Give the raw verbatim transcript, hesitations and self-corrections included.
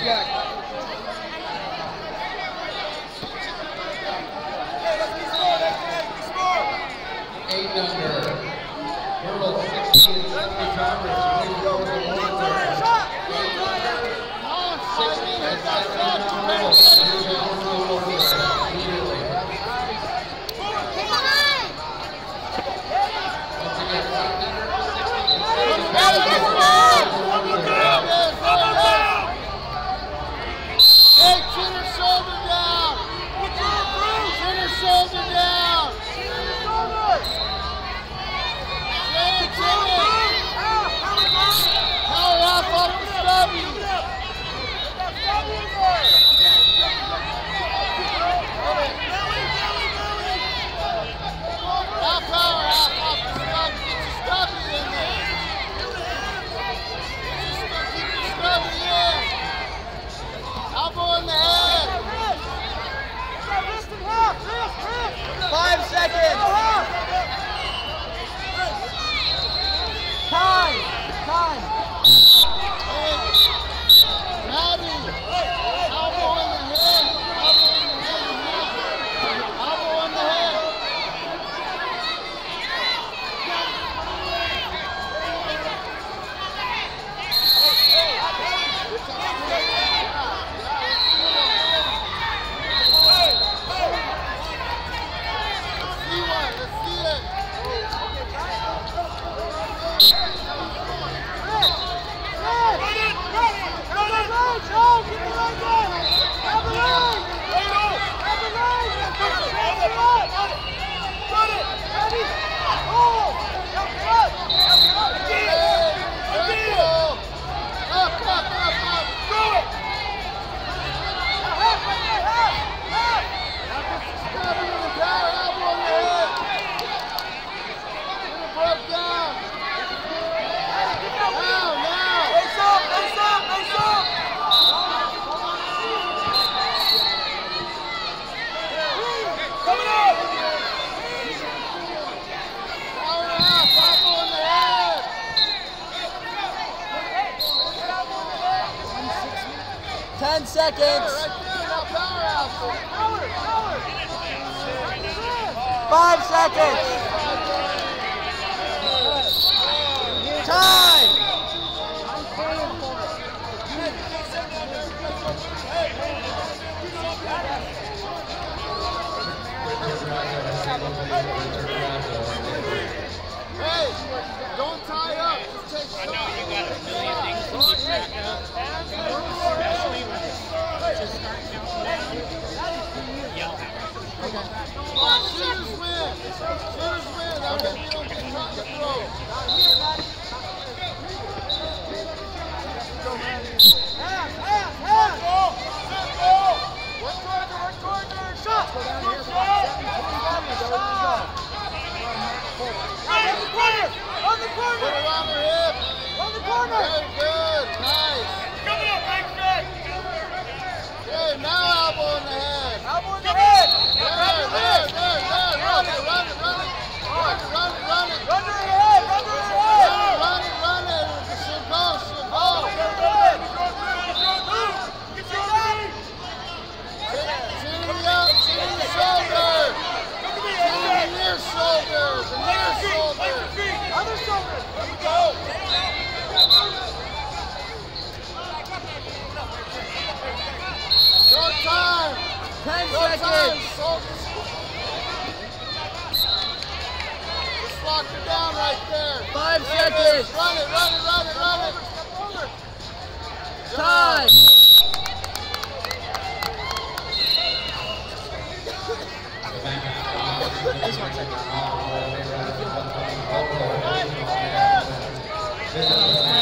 Eight under. Girls sixty and seventy pounders. Please go with the water. sixty and seventy pounders. Immediately. Once again, eight under, sixty and seventy pounders. Hey, chin her shoulder down. Chin her shoulder down. Chin it, chin it. Power off off the stubby. Now power off off the stubby. Get your stubby in there. Keep your stubby in. Elbow in the head. Five seconds. Time. Time. Maddie. Elbow in the head. Elbow in the head. Elbow in the head. Ten seconds. Five seconds. Time. Hey, don't tie up. Just take I know you got a million things to keep track of, especially when it's just starting out now. Yell at me. Come on, shooters win. Shooters win. That was real good trying to throw. Half, half, half. Work corner, work corner. Shot. Go down here. Shot. On the corner. On the corner. Put it on her hip. On the corner. Very good. Nice. Coming up, big back. Okay, now elbow in the head. Elbow in the head. There, there, there, there. Run it, run it, run it. Run it, run it, run it. Run her head, run her head. Run it, run it. It should go, should go. Get your leg. Chin in the up, chin in the shoulder. Chin in the near shoulder. The near shoulder. Other shoulder. There you go. Short time. Ten Short seconds. time. Short. Just lock her down right there. Five There it seconds. is. Run it, run it, run it, run it. Time. This is